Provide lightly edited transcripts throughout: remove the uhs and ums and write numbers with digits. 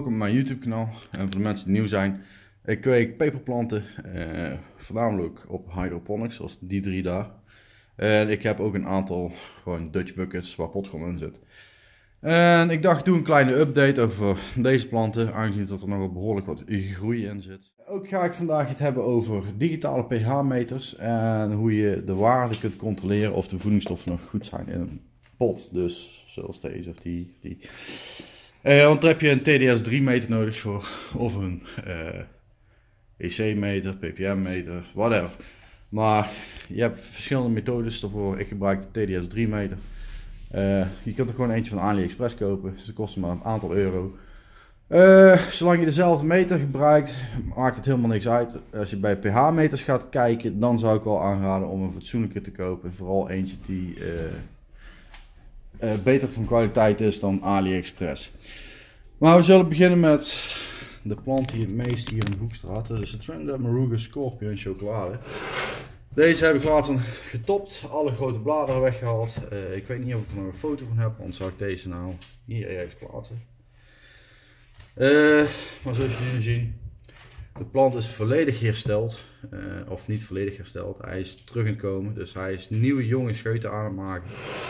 welkom op mijn YouTube kanaal. En voor de mensen die nieuw zijn, ik kweek peperplanten, voornamelijk op hydroponics, zoals die 3 daar. En ik heb ook een aantal gewoon Dutch buckets waar potgrond in zit. En ik dacht, doe een kleine update over deze planten, aangezien dat er nog wel behoorlijk wat groei in zit. Ook ga ik vandaag het hebben over digitale pH-meters en hoe je de waarde kunt controleren of de voedingsstoffen nog goed zijn in een pot. Dus zoals deze of die. Want daar heb je een TDS3 meter nodig voor, of een EC-meter, ppm-meter, whatever. Maar je hebt verschillende methodes daarvoor. Ik gebruik de TDS3 meter. Je kunt er gewoon eentje van AliExpress kopen. Ze kosten maar een aantal euro. Zolang je dezelfde meter gebruikt, maakt het helemaal niks uit. Als je bij pH-meters gaat kijken, dan zou ik wel aanraden om een fatsoenlijke te kopen. Vooral eentje die beter van kwaliteit is dan AliExpress. Maar we zullen beginnen met de plant die het meest hier in de hoek staat. Dat is de Trinidad Moruga Scorpion chocolade. Deze heb ik laatst getopt, alle grote bladeren weggehaald. Ik weet niet of ik er nog een foto van heb, anders zou ik deze nou hier ergens plaatsen. Maar zoals jullie zien, de plant is volledig hersteld, of niet volledig hersteld. Hij is terug aan het komen, dus hij is nieuwe jonge scheuten aan het maken.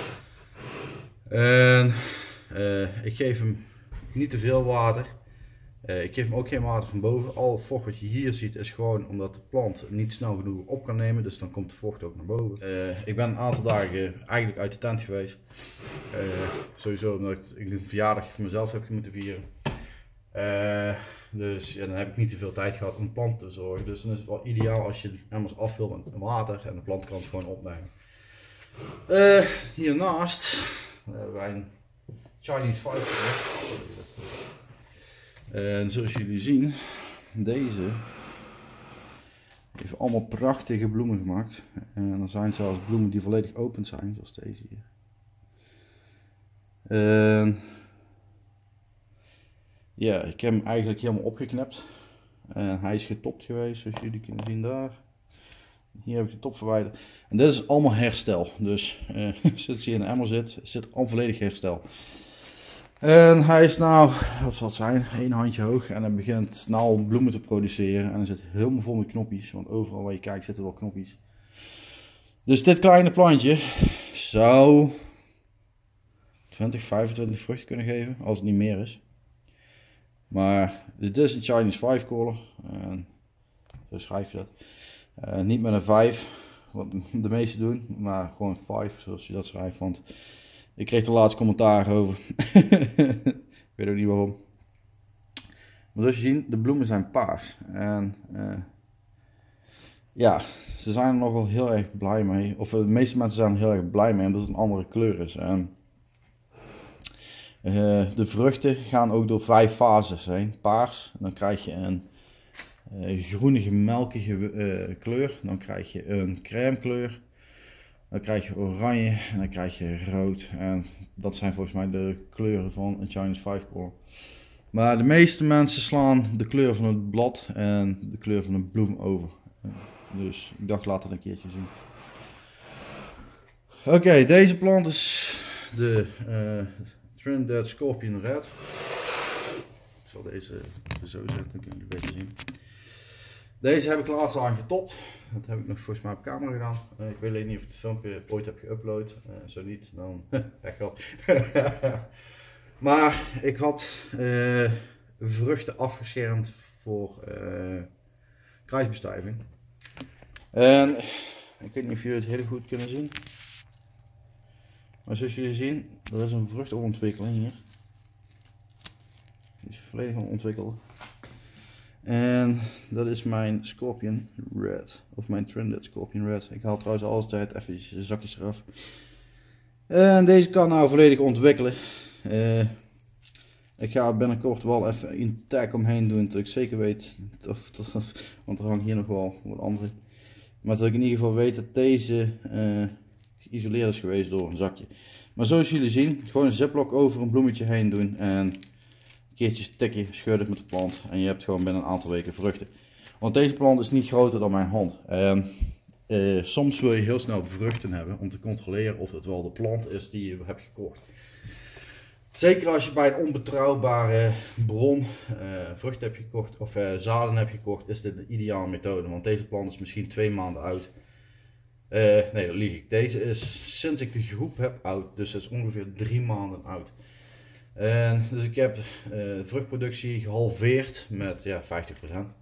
En ik geef hem niet te veel water. Ik geef hem ook geen water van boven. Al het vocht wat je hier ziet is gewoon omdat de plant niet snel genoeg op kan nemen. Dus dan komt de vocht ook naar boven. Ik ben een aantal dagen eigenlijk uit de tent geweest. Sowieso omdat ik een verjaardag voor mezelf heb moeten vieren. Dus ja, dan heb ik niet te veel tijd gehad om de plant te zorgen. Dus dan is het wel ideaal als je emmers afvult met water en de plant kan het gewoon opnemen. Hiernaast hebben wij een Chinese 5. En zoals jullie zien, deze heeft allemaal prachtige bloemen gemaakt. En er zijn zelfs bloemen die volledig open zijn, zoals deze hier. Ja, ik heb hem eigenlijk helemaal opgeknipt. En hij is getopt geweest, zoals jullie kunnen zien daar. Hier heb ik de top verwijderd. En dit is allemaal herstel. Dus zoals hij in de emmer zit al volledig herstel. En hij is nou, wat zal het zijn, 1 handje hoog en hij begint nou bloemen te produceren en hij zit helemaal vol met knopjes, want overal waar je kijkt zitten wel knopjes. Dus dit kleine plantje zou 20, 25 vruchten kunnen geven, als het niet meer is. Maar dit is een Chinese 5 caller, en zo schrijf je dat. Niet met een 5, wat de meeste doen, maar gewoon 5 zoals je dat schrijft, want ik kreeg er laatst commentaar over. Ik weet ook niet waarom. Maar zoals je ziet, de bloemen zijn paars. En ja, ze zijn er nog wel heel erg blij mee. Of de meeste mensen zijn er heel erg blij mee omdat het een andere kleur is. En de vruchten gaan ook door 5 fases heen. Paars, dan krijg je een groenige, melkige kleur. Dan krijg je een crème kleur. Dan krijg je oranje en dan krijg je rood. En dat zijn volgens mij de kleuren van een Chinese 5 core. Maar de meeste mensen slaan de kleur van het blad en de kleur van de bloem over. Dus ik dacht, laat het een keertje zien. Oké, deze plant is de Trinidad Scorpion Red. Ik zal deze zo zetten, dan kun je een beetje zien. Deze heb ik laatst aan getopt. Dat heb ik nog volgens mij op camera gedaan. Ik weet alleen niet of ik het filmpje ooit heb geüpload. Zo niet, dan echt wel. Maar ik had vruchten afgeschermd voor kruisbestuiving. En ik weet niet of jullie het heel goed kunnen zien. Maar zoals jullie zien, er is een vruchtenontwikkeling hier. Die is volledig ontwikkeld. En dat is mijn Scorpion Red, of mijn Trinidad Scorpion Red. Ik haal trouwens altijd even de zakjes eraf. En deze kan nou volledig ontwikkelen. Ik ga binnenkort wel even een tag omheen doen, dat ik zeker weet, want er hangt hier nog wel wat andere. Maar dat ik in ieder geval weet dat deze geïsoleerd is geweest door een zakje. Maar zoals jullie zien, gewoon een ziplock over een bloemetje heen doen en een keertje tikje schudden met de plant en je hebt gewoon binnen een aantal weken vruchten. Want deze plant is niet groter dan mijn hand. En soms wil je heel snel vruchten hebben om te controleren of het wel de plant is die je hebt gekocht. Zeker als je bij een onbetrouwbare bron vrucht hebt gekocht of zaden hebt gekocht, is dit de ideale methode. Want deze plant is misschien 2 maanden oud. Nee, dat lieg ik. Deze is sinds ik de groep heb oud, dus dat is ongeveer 3 maanden oud. Dus ik heb vruchtproductie gehalveerd met ja, 50%.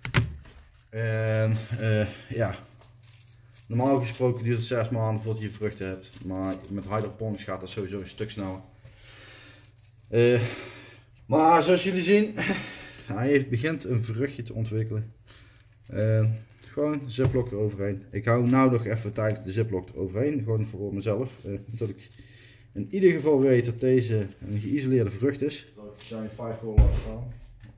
En ja, normaal gesproken duurt het 6 maanden voordat je vruchten hebt, maar met hydroponics gaat dat sowieso een stuk sneller. Maar zoals jullie zien, hij begint een vruchtje te ontwikkelen. Gewoon de ziplock eroverheen. Ik hou nou nog even tijdelijk de ziplock eroverheen, gewoon voor mezelf. Dat ik in ieder geval weet dat deze een geïsoleerde vrucht is. Dat ik Shiny 5 Gold laat staan.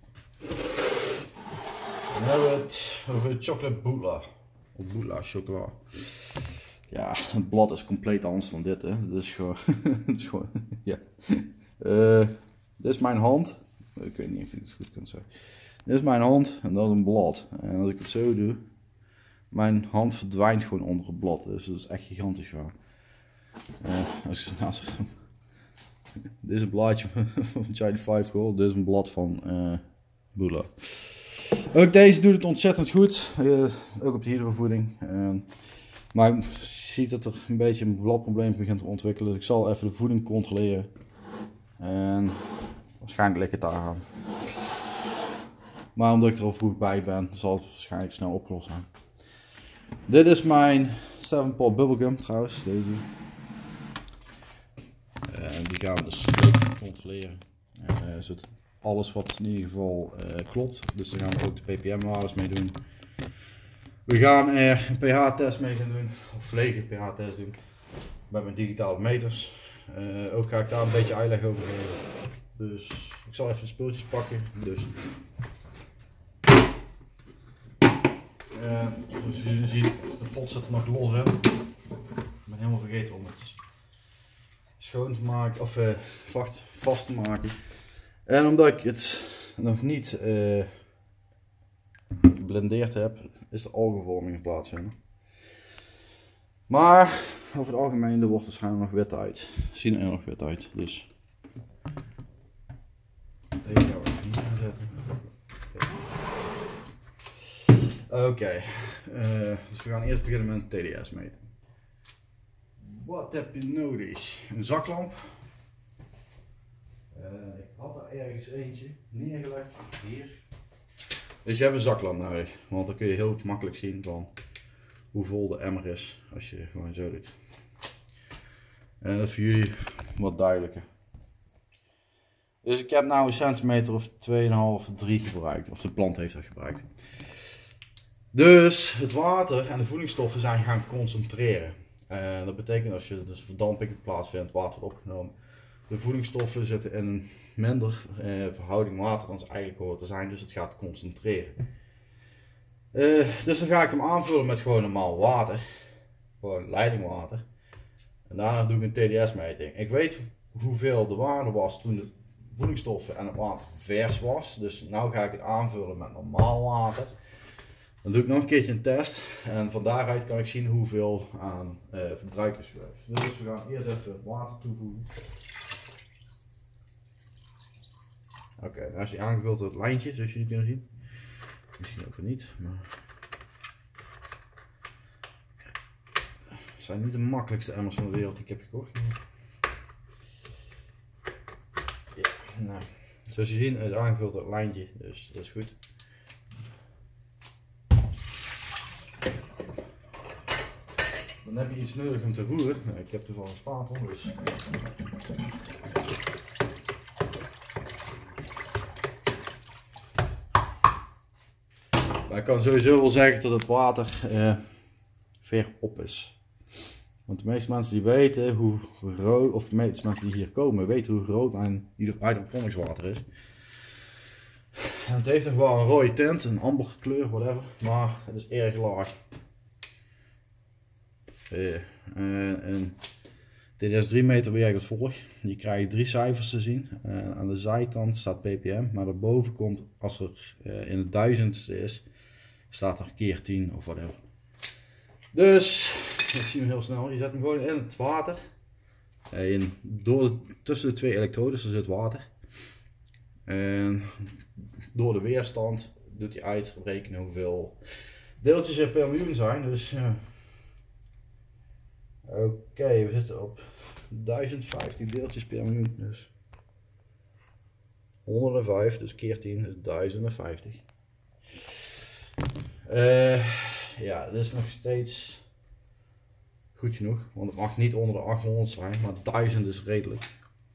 Dan hebben we het over chocolate boula. Of boula chocola. Ja, het blad is compleet anders dan dit, hè. Dit is gewoon, dit is gewoon, ja. Dit is mijn hand. Ik weet niet of je het goed kunt zeggen. Dit is mijn hand en dat is een blad. En als ik het zo doe, mijn hand verdwijnt gewoon onder het blad. Dus dat is echt gigantisch waar. Als ik naast... Dit is een blaadje van Shiny 5 Gold. Dit is een blad van boula. Ook deze doet het ontzettend goed. Ook op de hydrovoeding. Maar je ziet dat er een beetje een bladprobleem begint te ontwikkelen. Dus ik zal even de voeding controleren. En waarschijnlijk ligt het daar aan. Maar omdat ik er al vroeg bij ben, zal het waarschijnlijk snel opgelost zijn. Dit is mijn 7-Paw Bubblegum trouwens. Deze. Die gaan we dus controleren. Zodat alles wat in ieder geval klopt. Dus daar gaan we ook de ppm-waardes mee doen. We gaan er een pH-test mee gaan doen. Of volledige pH-test doen. Met mijn digitale meters. Ook ga ik daar een beetje uitleg over geven. Dus ik zal even de speeltjes pakken. Dus. Zoals jullie zien, de pot zit er nog los in. Ik ben helemaal vergeten om het schoon te maken of vast te maken. En omdat ik het nog niet geblendeerd heb, is de algenvorming plaatsvinden. Maar over het algemeen, de wortels gaan er nog wit uit. Zien er nog wit uit. Dus deze gaan we even niet aanzetten. Oké, dus we gaan eerst beginnen met een TDS meten. Wat heb je nodig? Een zaklamp. Ik had er ergens eentje neergelegd, hier. Dus je hebt een zaklamp nodig, want dan kun je heel makkelijk zien van hoe vol de emmer is als je gewoon zo doet. En dat is voor jullie wat duidelijker. Dus ik heb nou een centimeter of 2,5, 3 gebruikt, of de plant heeft dat gebruikt. Dus het water en de voedingsstoffen zijn gaan concentreren. Dat betekent als je dus verdamping plaatsvindt, water wordt opgenomen. De voedingsstoffen zitten in een minder verhouding water dan ze eigenlijk horen te zijn, dus het gaat concentreren. Dus dan ga ik hem aanvullen met gewoon normaal water. Gewoon leidingwater. En daarna doe ik een TDS-meting. Ik weet hoeveel de waarde was toen de voedingsstoffen en het water vers was. Dus nu ga ik het aanvullen met normaal water. Dan doe ik nog een keertje een test. En van daaruit kan ik zien hoeveel aan verbruik is geweest. Dus we gaan eerst even water toevoegen. Oké, nou is hij aangevuld door het lijntje, zoals jullie kunnen zien. Misschien ook niet, maar... Het zijn niet de makkelijkste emmers van de wereld die ik heb gekocht. Ja, nou, zoals je ziet, het is aangevuld door het lijntje, dus dat is goed. Dan heb je iets nodig om te roeren. Nou, ik heb toevallig een spatel, dus... Maar ik kan sowieso wel zeggen dat het water ver op is. Want de meeste mensen die weten hoe rood, of de meeste mensen die hier komen, weten hoe rood mijn hydroponics water is. En het heeft nog wel een rode tint, een amber kleur, whatever, maar het is erg laag. En dit is 3 meter werkt als volgt. Je krijgt 3 cijfers te zien. Aan de zijkant staat ppm, maar daarboven komt, als er in het duizendste is, staat er keer 10 of whatever. Dus, dat zien we heel snel. Je zet hem gewoon in het water. En tussen de twee elektrodes zit water. En door de weerstand doet hij uitrekenen hoeveel deeltjes er per miljoen zijn. Dus oké, we zitten op 1050 deeltjes per miljoen. Dus 105, dus keer 10 is 1050. Ja, dat is nog steeds goed genoeg, want het mag niet onder de 800 zijn, maar 1000 is redelijk.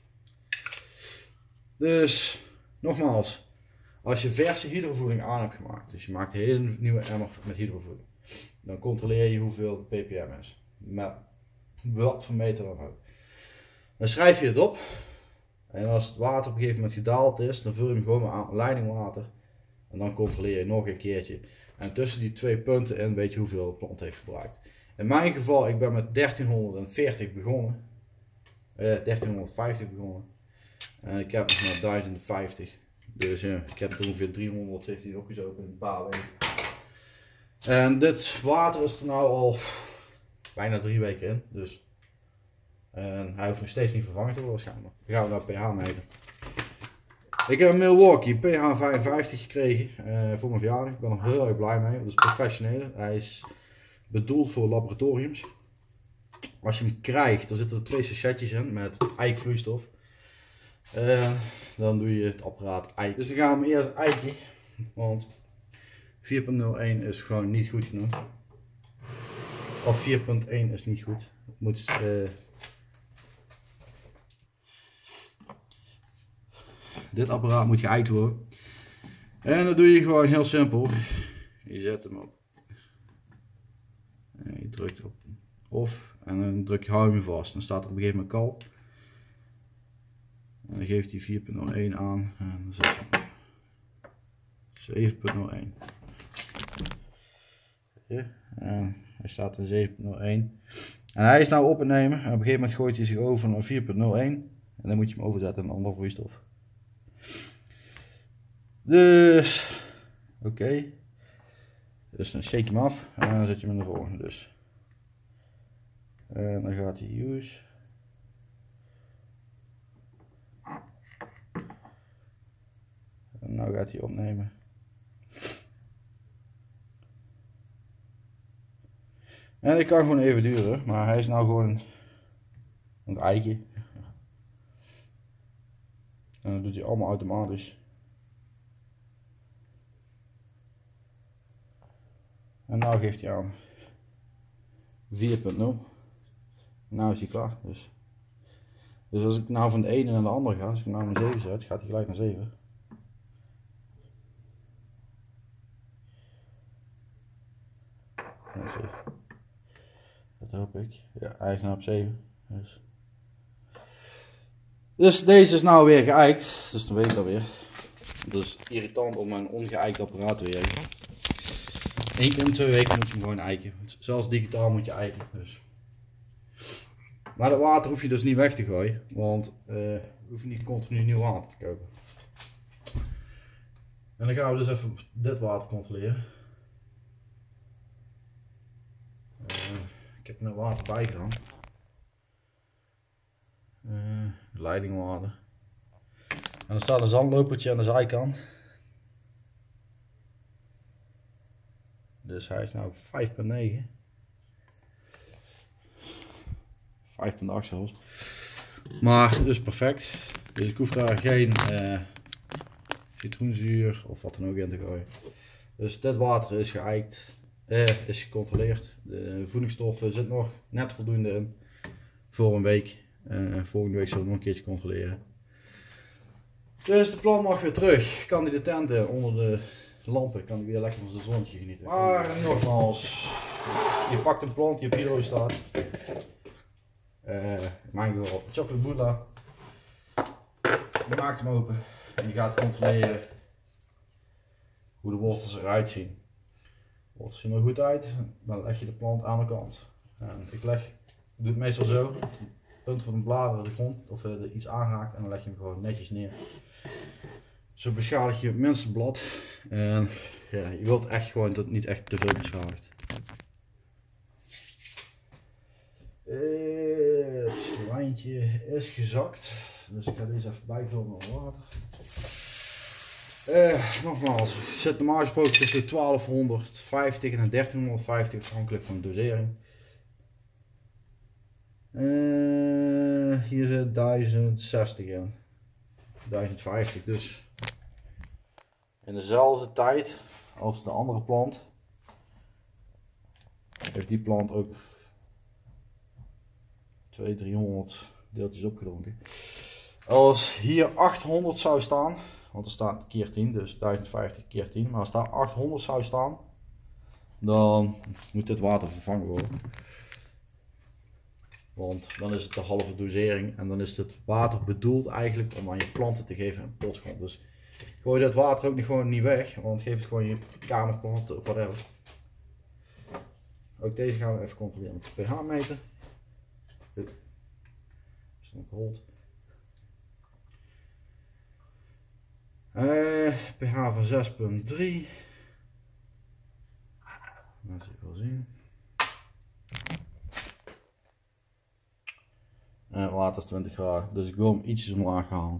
Dus nogmaals, als je verse hydrovoeding aan hebt gemaakt, dus je maakt een hele nieuwe emmer met hydrovoeding, dan controleer je hoeveel ppm is, met wat voor meter dan ook. Dan schrijf je het op en als het water op een gegeven moment gedaald is, dan vul je hem gewoon met aan leidingwater en dan controleer je nog een keertje. En tussen die twee punten in weet je hoeveel de plant heeft gebruikt. In mijn geval, ik ben met 1340 begonnen. 1350 begonnen. En ik heb nog maar 1050. Dus ja, ik heb er ongeveer 300 heeft hij opgezogen in een paar weken. En dit water is er nou al bijna 3 weken in. Dus en hij hoeft nog steeds niet vervangen te worden waarschijnlijk. Dan gaan we naar pH meten. Ik heb een Milwaukee pH 55 gekregen voor mijn verjaardag. Ik ben er heel erg blij mee. Dat is professioneel. Hij is bedoeld voor laboratoriums. Als je hem krijgt, dan zitten er 2 sachetjes in met eikvloeistof. Dan doe je het apparaat eik. Dus dan gaan we eerst eiken. Want 4.01 is gewoon niet goed genoeg. Of 4.1 is niet goed. Het moet... Dit apparaat moet geëikt worden. En dat doe je gewoon heel simpel. Je zet hem op. En je drukt op off. En dan hou je hem vast. Dan staat er op een gegeven moment kal. En dan geeft hij 4.01 aan. En dan zet hij 7.01. En hij staat in 7.01. En hij is nou op het nemen. En op een gegeven moment gooit hij zich over naar 4.01. En dan moet je hem overzetten naar een andere vloeistof. Dus, oké. Dus dan shake je hem af en dan zet je hem in de volgende. Dus. En dan gaat hij use. En nu gaat hij opnemen. En dit kan gewoon even duren, maar hij is nou gewoon aan het eiken. En dat doet hij allemaal automatisch. En nu geeft hij aan 4.0. Nou is hij klaar. Dus als ik nou van de ene naar de andere ga, als ik hem nou naar 7 zet, gaat hij gelijk naar 7. Dat hoop ik. Ja, eigenlijk op 7. Dus deze is nou weer geëikt. Dus dan weet ik dat weer. Het is irritant om mijn ongeëikt apparaat te werken. 1 keer in 2 weken moet je hem gewoon eiken. Zelfs digitaal moet je eiken. Dus. Maar dat water hoef je dus niet weg te gooien. Want hoef je niet continu nieuw water te kopen. En dan gaan we dus even dit water controleren. Ik heb er water bij gedaan. Leidingwater. En er staat een zandlopertje aan de zijkant. Dus hij is nou 5.9. 5.8 zelfs. Maar dus perfect. Dus ik hoef daar geen citroenzuur of wat dan ook in te gooien. Dus dit water is geëikt. Is gecontroleerd. De voedingsstoffen zitten nog net voldoende in. Voor een week. Volgende week zullen we nog een keertje controleren. Dus de plant mag weer terug. Kan hij de tent in onder de lampen. Kan hij weer lekker van zijn zonnetje genieten. Maar nogmaals. Je pakt een plant die op hydro staat. In mijn geval chocolate boula. Je maakt hem open. En je gaat controleren hoe de wortels eruit zien. De wortels zien er goed uit. Dan leg je de plant aan de kant. En ik doe het meestal zo. Punt van de bladeren de grond of er iets aanraakt en dan leg je hem gewoon netjes neer. Zo beschadig je minstens het blad. En ja, je wilt echt gewoon dat het niet echt te veel beschadigt. eindje is gezakt. Dus ik ga deze even bijvullen met water. Nogmaals, ik zit normaal gesproken tussen de 1250 en de 1350 afhankelijk van de dosering. Hier zit 1060 in. 1050, dus in dezelfde tijd als de andere plant heeft die plant ook 200-300 deeltjes opgedronken. Als hier 800 zou staan, want er staat keer 10, dus 1050 keer 10, maar als daar 800 zou staan, dan moet dit water vervangen worden. Want dan is het de halve dosering en dan is het water bedoeld eigenlijk om aan je planten te geven in potgrond. Dus gooi dat water ook gewoon niet weg, want geef het gewoon je kamerplanten of whatever. Ook deze gaan we even controleren met de pH meter. Is nog gehold. pH van 6,3. Dat zie je wel zien. Water is 20 graden, dus ik wil hem ietsjes omlaag halen.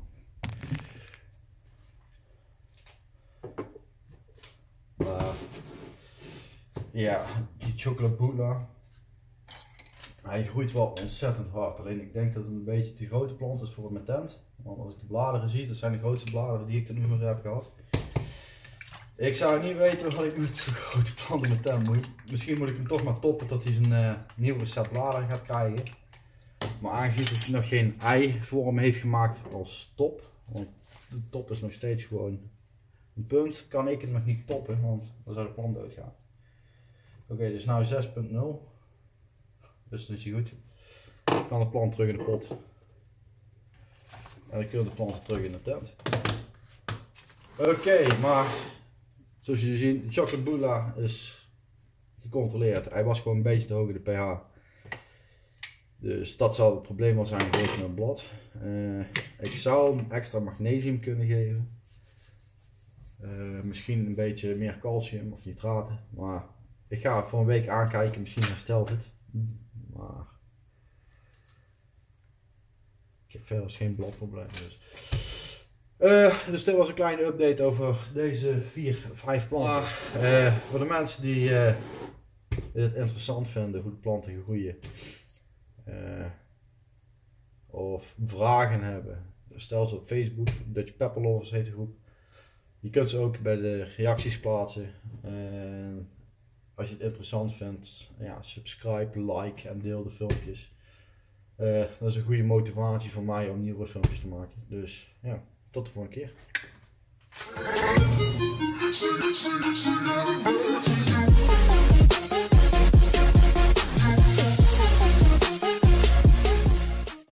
Ja, die Chocolate Buddha, hij groeit wel ontzettend hard. Alleen ik denk dat het een beetje te grote plant is voor mijn tent. Want als ik de bladeren zie, dat zijn de grootste bladeren die ik tot nu toe heb gehad. Ik zou niet weten wat ik met zo'n grote plant in mijn tent moet. Misschien moet ik hem toch maar toppen tot hij zijn nieuwe set bladeren gaat krijgen. Maar aangezien hij nog geen ei-vorm heeft gemaakt als top, want de top is nog steeds gewoon een punt, kan ik het nog niet toppen, want dan zou de plant doodgaan. Oké, dus nu 6,0. Dus dan is hij goed. Dan kan de plant terug in de pot. En dan kun je de plant terug in de tent. Oké, maar zoals jullie zien, de Chocolate Buddha is gecontroleerd. Hij was gewoon een beetje te hoog in de pH. Dus dat zal het probleem wel zijn geweest met het blad. Ik zou hem extra magnesium kunnen geven. Misschien een beetje meer calcium of nitraten. Maar ik ga het voor een week aankijken, misschien herstelt het. Maar ik heb verder geen bladprobleem. Dus dit was een kleine update over deze 5 planten. Voor de mensen die het interessant vinden hoe de planten groeien. Of vragen hebben, stel ze op Facebook, Dutch Pepper Lovers heet de groep. Je kunt ze ook bij de reacties plaatsen. Als je het interessant vindt, ja, subscribe, like en deel de filmpjes. Dat is een goede motivatie voor mij om nieuwe filmpjes te maken. Dus ja, tot de volgende keer.